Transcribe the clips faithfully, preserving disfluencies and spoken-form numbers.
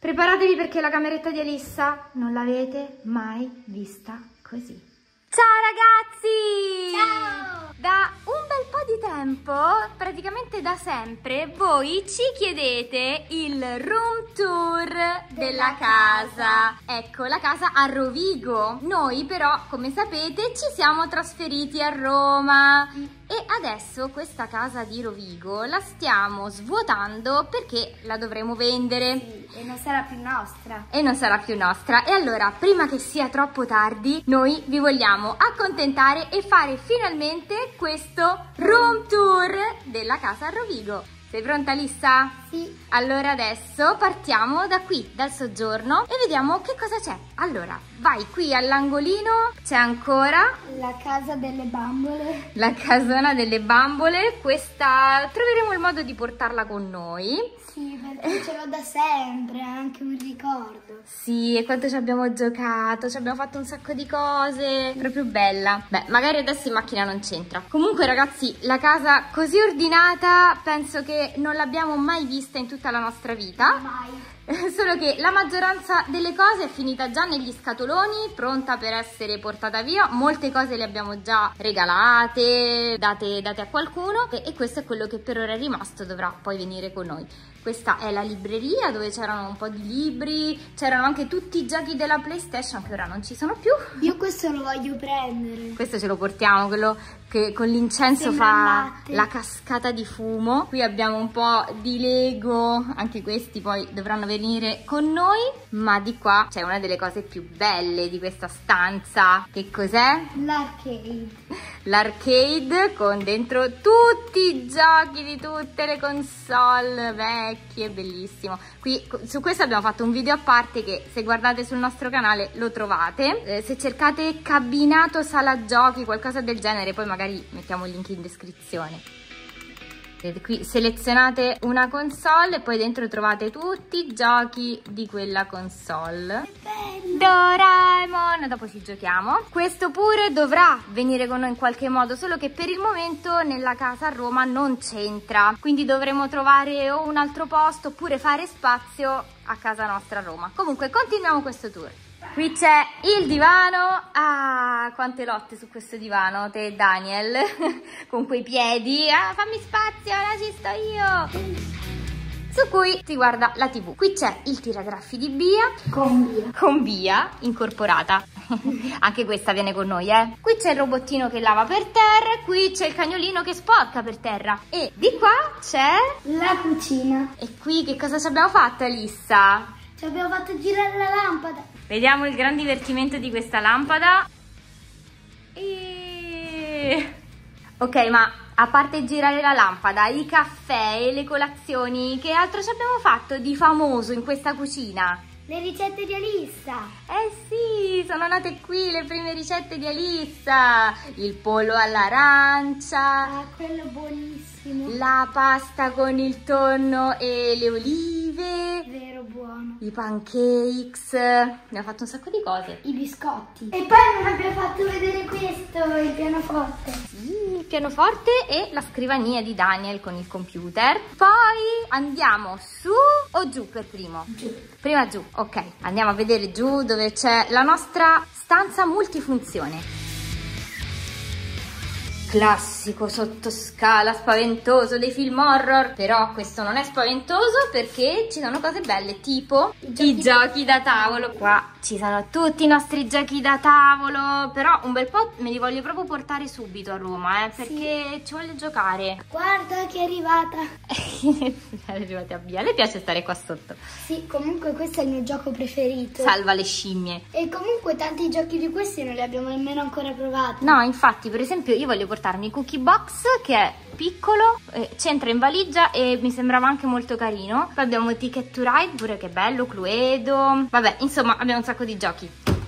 Preparatevi perché la cameretta di Elissa non l'avete mai vista così. Ciao ragazzi! Ciao! Da un bel po' di tempo, praticamente da sempre, voi ci chiedete il room tour della, della casa. casa. Ecco, la casa a Rovigo. Noi però, come sapete, ci siamo trasferiti a Roma. Mm. E adesso questa casa di Rovigo la stiamo svuotando perché la dovremo vendere. Sì, e non sarà più nostra. E non sarà più nostra. E allora, prima che sia troppo tardi, noi vi vogliamo accontentare e fare finalmente questo room tour della casa a Rovigo. Sei pronta, Lissa? Sì. Allora adesso partiamo da qui, dal soggiorno, e vediamo che cosa c'è. Allora, vai, qui all'angolino c'è ancora la casa delle bambole. La casona delle bambole. Questa troveremo il modo di portarla con noi. Sì, perché ce l'ho da sempre, è anche un ricordo. Sì, e quanto ci abbiamo giocato, ci abbiamo fatto un sacco di cose, proprio bella. Beh, magari adesso in macchina non c'entra. Comunque ragazzi, la casa così ordinata penso che non l'abbiamo mai vista in tutta la nostra vita. Mai. Solo che la maggioranza delle cose è finita già negli scatoloni, pronta per essere portata via. Molte cose le abbiamo già regalate, date, date a qualcuno, e, e questo è quello che per ora è rimasto, dovrà poi venire con noi. Questa è la libreria dove c'erano un po' di libri, c'erano anche tutti i giochi della PlayStation che ora non ci sono più. Io questo lo voglio prendere. Questo ce lo portiamo, quello che con l'incenso fa la cascata di fumo. Qui abbiamo un po' di Lego, anche questi poi dovranno venire con noi. Ma di qua c'è una delle cose più belle di questa stanza. Che cos'è? L'arcade. L'arcade con dentro tutti i giochi di tutte le console vecchie, bellissimo. Qui su questo abbiamo fatto un video a parte che se guardate sul nostro canale lo trovate. Eh, se cercate cabinato sala giochi, qualcosa del genere, poi magari mettiamo il link in descrizione. Vedete, qui selezionate una console e poi dentro trovate tutti i giochi di quella console. Che bello! Doraemon, dopo ci giochiamo. Questo pure dovrà venire con noi in qualche modo, solo che per il momento nella casa a Roma non c'entra, quindi dovremo trovare o un altro posto oppure fare spazio a casa nostra a Roma. Comunque continuiamo questo tour. Qui c'è il divano. Ah, quante lotte su questo divano, te e Daniel, con quei piedi. Ah, fammi spazio, ora ci sto io. Su cui si guarda la tivù. Qui c'è il tiragraffi di Bia. Con Bia. Con Bia, incorporata. Anche questa viene con noi, eh. Qui c'è il robottino che lava per terra. Qui c'è il cagnolino che sporca per terra. E di qua c'è la cucina. E qui che cosa ci abbiamo fatto, Elissa? Ci abbiamo fatto girare la lampada. Vediamo il gran divertimento di questa lampada. E... Ok, ma a parte girare la lampada, i caffè e le colazioni, che altro ci abbiamo fatto di famoso in questa cucina? Le ricette di Elissa. Eh sì, sono nate qui le prime ricette di Elissa. Il pollo all'arancia. Ah, quello buonissimo. La pasta con il tonno e le olive. Vero buono. I pancakes. Abbiamo fatto un sacco di cose. I biscotti. E poi non abbiamo fatto vedere questo, il pianoforte. Sì, il pianoforte e la scrivania di Daniel con il computer. Poi andiamo su o giù per primo? Giù. Prima giù, ok. Andiamo a vedere giù dove c'è la nostra stanza multifunzione. Classico sottoscala spaventoso dei film horror. Però questo non è spaventoso perché ci sono cose belle, tipo i giochi, i giochi da tavolo. Qua ci sono tutti i nostri giochi da tavolo. Però un bel po' me li voglio proprio portare subito a Roma, eh, perché sì, ci voglio giocare. Guarda che è arrivata. È arrivata a Bia. Le piace stare qua sotto. Sì, comunque questo è il mio gioco preferito. Salva le scimmie. E comunque tanti giochi di questi non li abbiamo nemmeno ancora provati. No, infatti, per esempio io voglio portarmi Cookie Box, che è piccolo, eh, c'entra in valigia e mi sembrava anche molto carino. Poi abbiamo Ticket to Ride pure, che bello, Cluedo. Vabbè, insomma abbiamo un sacco di giochi.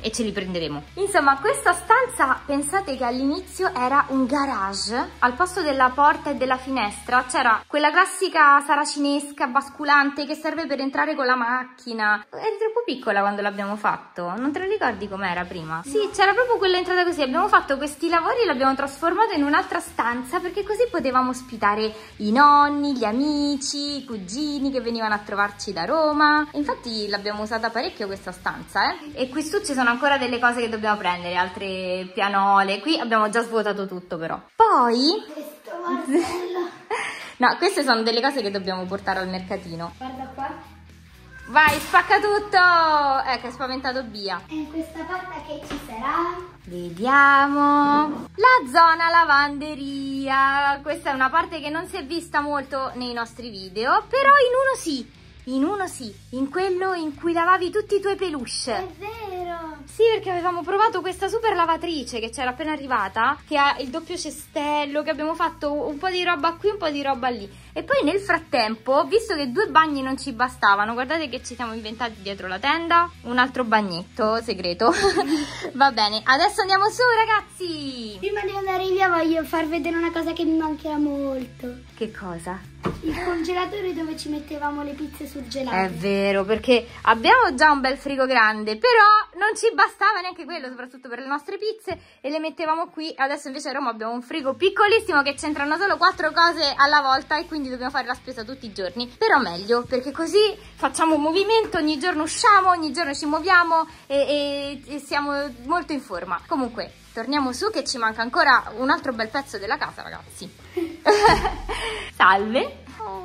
e ce li prenderemo. Insomma, questa stanza, pensate che all'inizio era un garage. Al posto della porta e della finestra c'era quella classica saracinesca basculante che serve per entrare con la macchina. Eri troppo piccola quando l'abbiamo fatto, non te lo ricordi com'era prima? Sì, c'era proprio quella entrata così. Abbiamo fatto questi lavori e l'abbiamo trasformato in un'altra stanza perché così potevamo ospitare i nonni, gli amici, i cugini che venivano a trovarci da Roma. Infatti l'abbiamo usata parecchio questa stanza, eh? E qui su ci sono ancora delle cose che dobbiamo prendere, altre pianole. Qui abbiamo già svuotato tutto però. Poi... Questo martello. No, queste sono delle cose che dobbiamo portare al mercatino. Guarda qua. Vai, spacca tutto! Ecco, è spaventato Bia. E in questa porta che ci sarà? Vediamo. La zona lavanderia. Questa è una parte che non si è vista molto nei nostri video, però in uno sì. In uno sì, in quello in cui lavavi tutti i tuoi peluche. È vero. Sì, perché avevamo provato questa super lavatrice che c'era appena arrivata, che ha il doppio cestello, che abbiamo fatto un po' di roba qui, un po' di roba lì. E poi nel frattempo, visto che due bagni non ci bastavano, guardate che ci siamo inventati dietro la tenda un altro bagnetto segreto. Va bene, adesso andiamo su ragazzi. Prima di andare via voglio far vedere una cosa che mi mancherà molto. Che cosa? Il congelatore dove ci mettevamo le pizze surgelate. È vero, perché abbiamo già un bel frigo grande, però non ci bastava neanche quello, soprattutto per le nostre pizze, e le mettevamo qui. Adesso invece a Roma abbiamo un frigo piccolissimo che c'entrano solo quattro cose alla volta e quindi dobbiamo fare la spesa tutti i giorni. Però meglio, perché così facciamo un movimento, ogni giorno usciamo, ogni giorno ci muoviamo e, e, e siamo molto in forma. Comunque, torniamo su che ci manca ancora un altro bel pezzo della casa, ragazzi. Salve.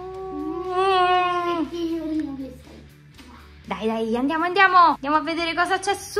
Dai, dai, andiamo, andiamo. Andiamo a vedere cosa c'è su.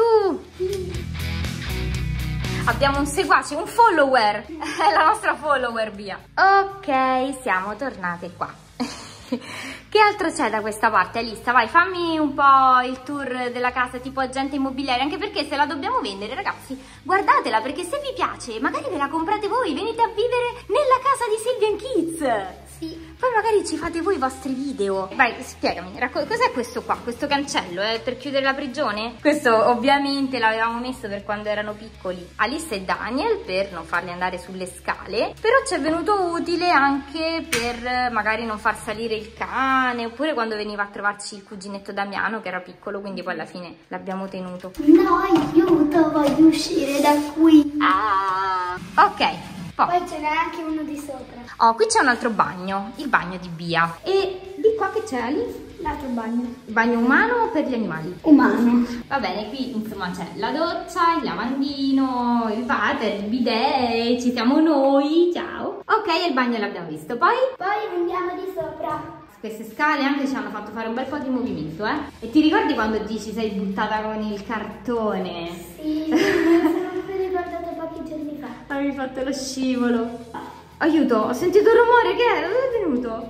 Abbiamo un seguace, un follower. È la nostra follower, Bia. Ok, siamo tornate qua. Che altro c'è da questa parte, Alissa? Vai, fammi un po' il tour della casa tipo agente immobiliare, anche perché se la dobbiamo vendere, ragazzi, guardatela, perché se vi piace magari ve la comprate voi, venite a vivere nella casa di Silvia and Kids. Sì. Poi magari ci fate voi i vostri video. Vai, spiegami, cos'è questo qua? Questo cancello è per chiudere la prigione? Questo ovviamente l'avevamo messo per quando erano piccoli Alice e Daniel, per non farli andare sulle scale, però ci è venuto utile anche per magari non far salire il cane, oppure quando veniva a trovarci il cuginetto Damiano che era piccolo, quindi poi alla fine l'abbiamo tenuto. No, aiuto, voglio uscire da qui. Ah, ok. Poi ce n'è anche uno di sopra. Oh, qui c'è un altro bagno, il bagno di Bia. E di qua che c'è, Ali? L'altro bagno. Il bagno umano o per gli animali? Umano. Va bene, qui insomma c'è la doccia, il lavandino, il water, il bidet, ci siamo noi, ciao. Ok, il bagno l'abbiamo visto, poi? Poi andiamo di sopra. Queste scale anche ci hanno fatto fare un bel po' di movimento, eh? E ti ricordi quando ti ci sei buttata con il cartone? Sì, me l'ho ricordato pochi giorni fa. Avevi fatto lo scivolo. Aiuto, ho sentito un rumore, che è? Dove è venuto?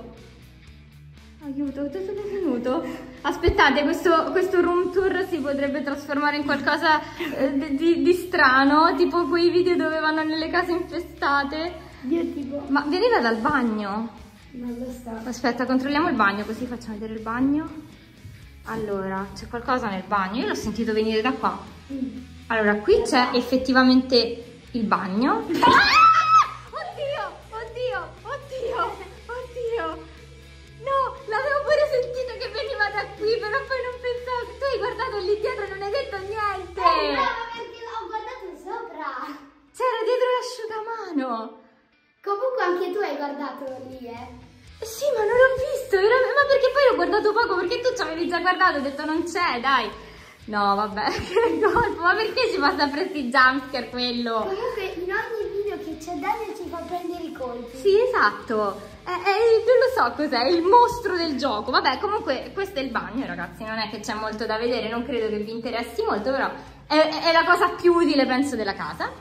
Aiuto, dove è venuto? Aspettate, questo, questo room tour si potrebbe trasformare in qualcosa eh, di, di strano, tipo quei video dove vanno nelle case infestate. Dio tipo. Ma veniva dal bagno? Non lo so. Aspetta, controlliamo il bagno, così facciamo vedere il bagno. Allora, c'è qualcosa nel bagno, io l'ho sentito venire da qua. Mm. Allora, qui c'è effettivamente il bagno. Ah! Oddio, oddio, oddio, oddio. No, l'avevo pure sentito che veniva da qui, però poi non pensavo. Tu hai guardato lì dietro e non hai detto niente. Eh no, perché l'ho guardato sopra. C'era dietro l'asciugamano. Comunque anche tu hai guardato lì, eh. Sì, ma non l'ho visto, era... ma perché poi l'ho guardato poco, perché tu ci avevi già guardato e ho detto non c'è, dai. No, vabbè, che colpo, ma perché ci fa sempre questi jumpscare quello? Comunque in ogni video che c'è Daniel ci fa prendere i colpi. Sì, esatto, è, è, non lo so cos'è, il mostro del gioco. Vabbè, comunque questo è il bagno, ragazzi, non è che c'è molto da vedere, non credo che vi interessi molto, però è, è la cosa più utile, penso, della casa.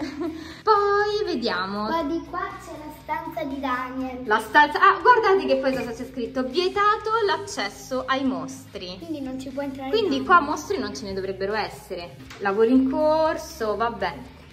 Poi vediamo. Poi di qua c'è la stanza di Daniel. La stanza... Ah, guardate che poi cosa c'è scritto. Vietato l'accesso ai mostri. Quindi non ci può entrare. Quindi qua mostri non ce ne dovrebbero essere. Lavori in corso, vabbè.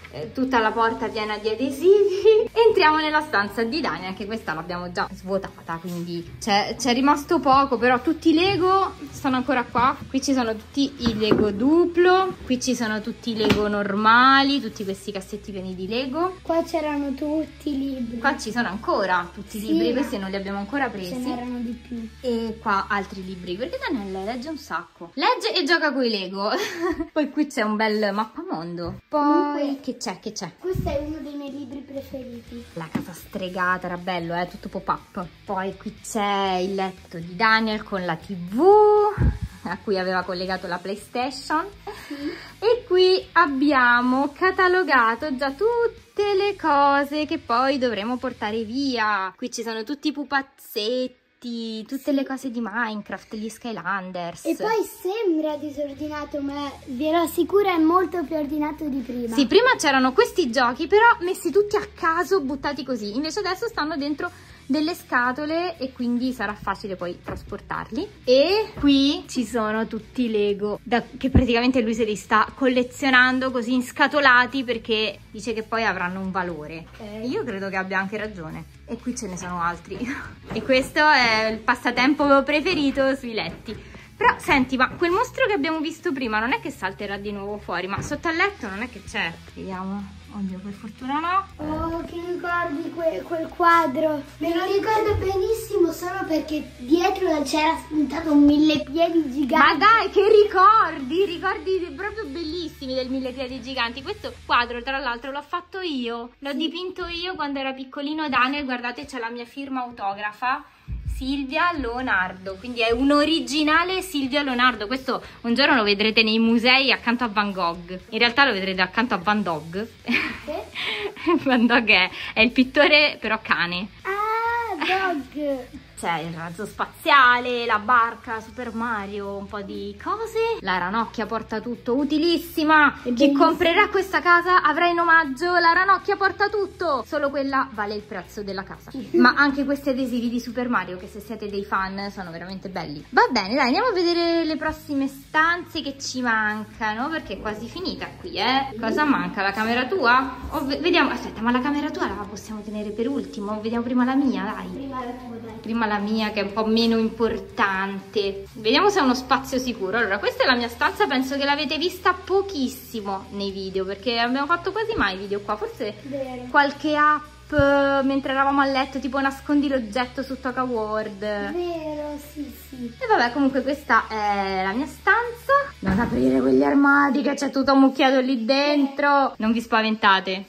eh, tutta la porta piena di adesivi. Entriamo nella stanza di Dani, anche questa l'abbiamo già svuotata, quindi c'è rimasto poco, però tutti i Lego sono ancora qua. Qui ci sono tutti i Lego duplo, qui ci sono tutti i Lego normali, tutti questi cassetti pieni di Lego. Qua c'erano tutti i libri. Qua ci sono ancora tutti i sì, libri, questi non li abbiamo ancora presi. Ce n'erano di più. E qua altri libri, perché Daniele legge un sacco. Legge e gioca con i Lego. Poi qui c'è un bel mappamondo. Poi Comunque, che c'è, che c'è? Questo è uno dei miei libri preferiti. La casa stregata, era bello, eh, tutto pop-up. Poi qui c'è il letto di Daniel con la tivù a cui aveva collegato la PlayStation. Sì. E qui abbiamo catalogato già tutte le cose che poi dovremo portare via. Qui ci sono tutti i pupazzetti, tutte sì. le cose di Minecraft, gli Skylanders. E poi sembra disordinato, ma vi assicuro è molto più ordinato di prima. Sì, prima c'erano questi giochi, però messi tutti a caso, buttati così. Invece adesso stanno dentro delle scatole e quindi sarà facile poi trasportarli. E qui ci sono tutti i Lego da, che praticamente lui se li sta collezionando così inscatolati, perché dice che poi avranno un valore. Okay. Io credo che abbia anche ragione. E qui ce ne sono altri. E questo è il passatempo preferito sui letti. Però senti, ma quel mostro che abbiamo visto prima non è che salterà di nuovo fuori, ma sotto al letto non è che c'è. Vediamo. Oddio, per fortuna no. Oh, che ricordi que quel quadro? Me lo ricordo benissimo solo perché dietro c'era spuntato un mille piedi gigante. Ma dai, che ricordi! Ricordi proprio bellissimi del mille piedi giganti. Questo quadro, tra l'altro, l'ho fatto io. L'ho sì. dipinto io quando era piccolino Daniel. Guardate, c'è la mia firma autografa. Silvia Leonardo, quindi è un originale Silvia Leonardo. Questo un giorno lo vedrete nei musei accanto a Van Gogh. In realtà lo vedrete accanto a Van Gogh. Okay. Van Gogh è, è il pittore però cane. Ah, Dog. C'è il razzo spaziale, la barca, Super Mario, un po' di cose. La ranocchia porta tutto, utilissima. Chi comprerà questa casa avrà in omaggio la ranocchia porta tutto. Solo quella vale il prezzo della casa. Ma anche questi adesivi di Super Mario, che se siete dei fan sono veramente belli. Va bene, dai, andiamo a vedere le prossime stanze che ci mancano, perché è quasi finita qui, eh. Cosa manca? La camera tua? O vediamo, aspetta, ma la camera tua la possiamo tenere per ultimo? Vediamo prima la mia, dai. Prima la tua, dai. Prima la mia, che è un po' meno importante. Vediamo se è uno spazio sicuro. Allora, questa è la mia stanza, penso che l'avete vista pochissimo nei video, perché abbiamo fatto quasi mai video qua. Forse Vero. qualche app mentre eravamo a letto, tipo nascondi l'oggetto su Toca World. Vero, sì, sì. E vabbè, comunque questa è la mia stanza. Non aprire quegli armadi che c'è tutto ammucchiato lì dentro. Non vi spaventate.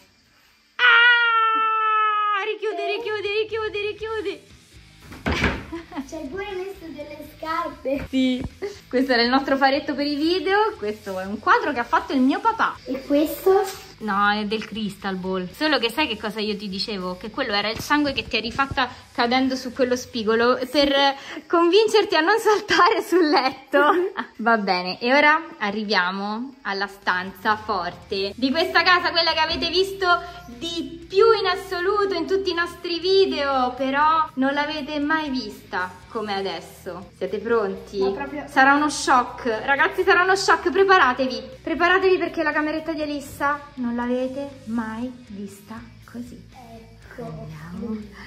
Ah! Richiudi, richiudi, richiudi, richiudi. C'hai pure messo delle scarpe. Sì, questo era il nostro faretto per i video. Questo è un quadro che ha fatto il mio papà. E questo? No, è del Crystal Ball. Solo che sai che cosa io ti dicevo? Che quello era il sangue che ti eri fatta cadendo su quello spigolo per convincerti a non saltare sul letto. Va bene, e ora arriviamo alla stanza forte di questa casa, quella che avete visto di più in assoluto in tutti i nostri video, però non l'avete mai vista come adesso. Siete pronti? No, proprio... Sarà uno shock, ragazzi, sarà uno shock. Preparatevi, preparatevi perché la cameretta di Alissa non l'avete mai vista così. Ecco. Andiamo.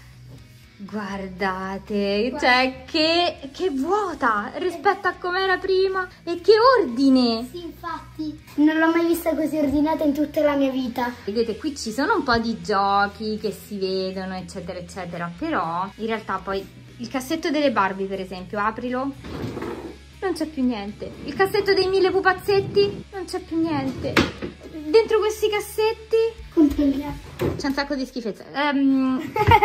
Guardate, Guarda. cioè che, che vuota rispetto a come era prima, e che ordine. Sì, infatti non l'ho mai vista così ordinata in tutta la mia vita. Vedete, qui ci sono un po' di giochi che si vedono eccetera eccetera, però in realtà poi il cassetto delle Barbie, per esempio, aprilo, non c'è più niente. Il cassetto dei mille pupazzetti, non c'è più niente. Dentro questi cassetti controlliamo, c'è un sacco di schifezze. um,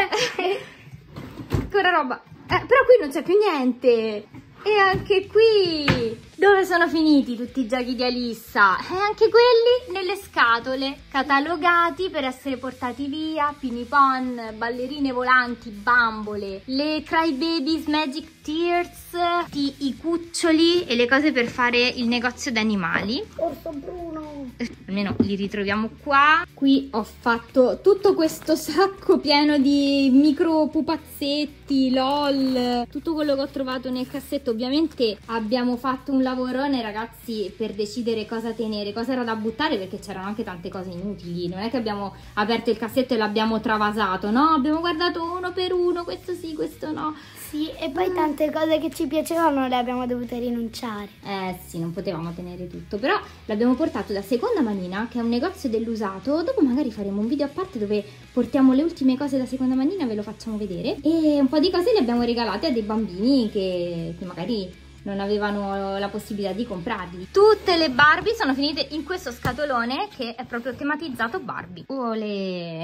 ancora roba, eh, però qui non c'è più niente. E anche qui dove sono finiti tutti i giochi di Alissa? E anche quelli nelle scatole, catalogati per essere portati via. Pinipon, ballerine volanti, bambole, le Cry Babies Magic Tears, i cuccioli e le cose per fare il negozio d'animali. Orso Bruno. Almeno li ritroviamo qua. Qui ho fatto tutto questo sacco pieno di micro pupazzetti, lol, tutto quello che ho trovato nel cassetto. Ovviamente abbiamo fatto un lavoro scatolone, ragazzi, per decidere cosa tenere, cosa era da buttare, perché c'erano anche tante cose inutili. Non è che abbiamo aperto il cassetto e l'abbiamo travasato, no? Abbiamo guardato uno per uno, questo sì, questo no. Sì, e poi tante cose che ci piacevano le abbiamo dovute rinunciare. Eh sì, non potevamo tenere tutto, però l'abbiamo portato da Seconda Manina, che è un negozio dell'usato. Dopo magari faremo un video a parte dove portiamo le ultime cose da Seconda Manina, ve lo facciamo vedere. E un po' di cose le abbiamo regalate a dei bambini che, che magari non avevano la possibilità di comprarli. Tutte le Barbie sono finite in questo scatolone che è proprio tematizzato Barbie. Olè!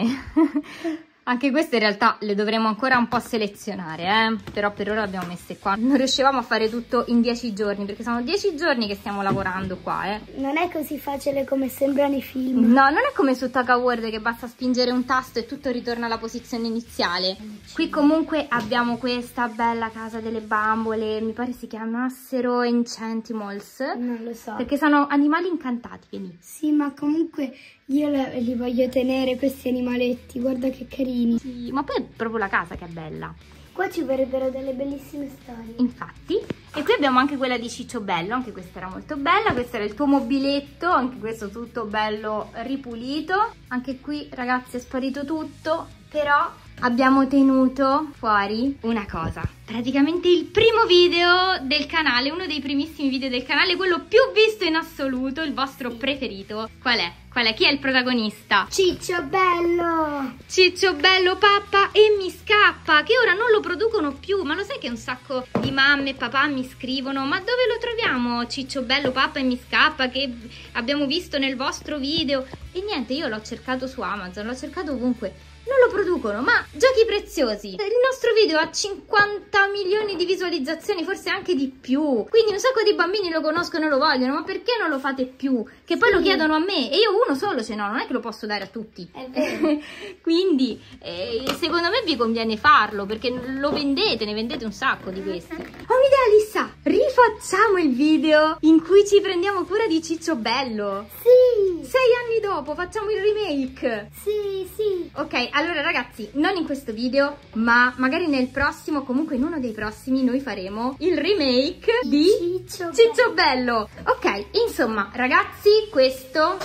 Anche queste in realtà le dovremo ancora un po' selezionare, eh? Però per ora le abbiamo messe qua. Non riuscivamo a fare tutto in dieci giorni, perché sono dieci giorni che stiamo lavorando qua, eh? Non è così facile come sembra nei film. No, non è come su Taka World che basta spingere un tasto e tutto ritorna alla posizione iniziale. Qui comunque abbiamo questa bella casa delle bambole, mi pare si chiamassero Enchantimals. Non lo so. Perché sono animali incantati, vedi? Sì, ma comunque io li voglio tenere questi animaletti, guarda che carini. Sì, ma poi è proprio la casa che è bella. Qua ci vorrebbero delle bellissime storie. Infatti. E qui abbiamo anche quella di Ciccio Bello, anche questa era molto bella. Questo era il tuo mobiletto, anche questo tutto bello ripulito. Anche qui, ragazzi, è sparito tutto, però abbiamo tenuto fuori una cosa. Praticamente il primo video del canale, uno dei primissimi video del canale, quello più visto in assoluto, il vostro preferito. Qual è? Qual è? Chi è il protagonista? Ciccio Bello! Ciccio Bello pappa e mi scappa, che ora non lo producono più, ma lo sai che un sacco di mamme e papà mi scrivono: ma dove lo troviamo Ciccio Bello pappa e mi scappa, che abbiamo visto nel vostro video? E niente, io l'ho cercato su Amazon, l'ho cercato ovunque. Non lo producono, ma giochi preziosi. Il nostro video ha cinquanta milioni di visualizzazioni, forse anche di più. Quindi un sacco di bambini lo conoscono e lo vogliono, ma perché non lo fate più? Che poi sì, lo chiedono a me e io uno solo ce n'ho, non è che lo posso dare a tutti. È vero. Quindi eh, secondo me vi conviene farlo, perché lo vendete, ne vendete un sacco di questi. Ho un'idea, Alissa! Rifacciamo il video in cui ci prendiamo cura di Ciccio Bello. Sì! Sei anni dopo facciamo il remake. Sì, sì. Ok, allora ragazzi, non in questo video, ma magari nel prossimo, comunque in uno dei prossimi, noi faremo il remake di Ciccio, Ciccio Bello. Ok, insomma, ragazzi, questo...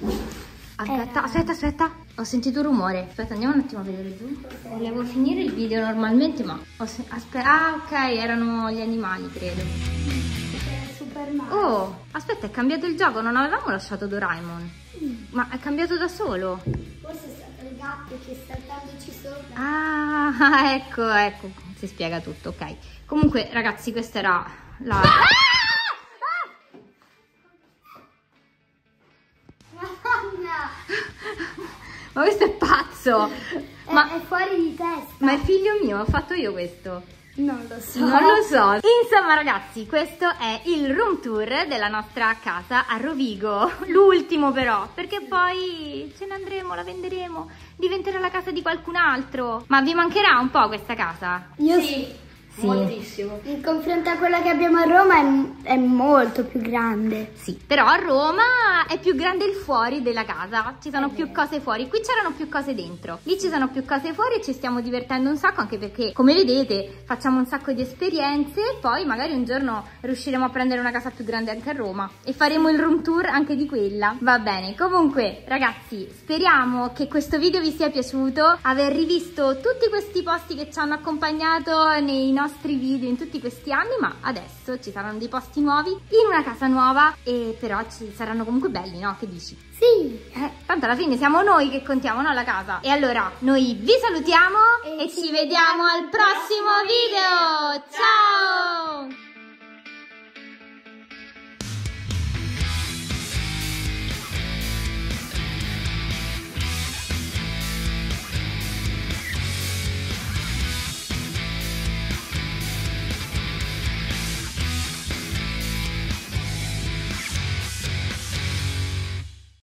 Aspetta, Eh. aspetta, aspetta, ho sentito un rumore. Aspetta, andiamo un attimo a vedere giù. Volevo finire il video normalmente, ma... Ho se... Aspetta, ah, ok, erano gli animali, credo. Super Mario. Oh, aspetta, è cambiato il gioco, non avevamo lasciato Doraemon. Ma è cambiato da solo. Forse è stato il gatto che saltandoci sopra. Ah, ecco, ecco, si spiega tutto, ok. Comunque, ragazzi, questa era la... Madonna! Ma questo è pazzo! È, Ma, è fuori di testa. ma è figlio mio, ho fatto io questo. Non lo so. Non lo so. Insomma, ragazzi, questo è il room tour della nostra casa a Rovigo. L'ultimo però, perché poi ce ne andremo, la venderemo, diventerà la casa di qualcun altro. Ma vi mancherà un po' questa casa? Io Sì, Sì. moltissimo. In confronto a quella che abbiamo a Roma è, è molto più grande. Sì, però a Roma è più grande il fuori della casa, ci sono più cose fuori, qui c'erano più cose dentro, lì ci sono più cose fuori e ci stiamo divertendo un sacco, anche perché, come vedete, facciamo un sacco di esperienze e poi magari un giorno riusciremo a prendere una casa più grande anche a Roma e faremo il room tour anche di quella. Va bene, comunque ragazzi, speriamo che questo video vi sia piaciuto, aver rivisto tutti questi posti che ci hanno accompagnato nei nostri video in tutti questi anni, ma adesso ci saranno dei posti nuovi in una casa nuova e però ci saranno comunque belli, no? Che dici? Sì. Eh, tanto alla fine siamo noi che contiamo, no? La casa. E allora noi vi salutiamo e, E ci ci vediamo al prossimo video. Ciao!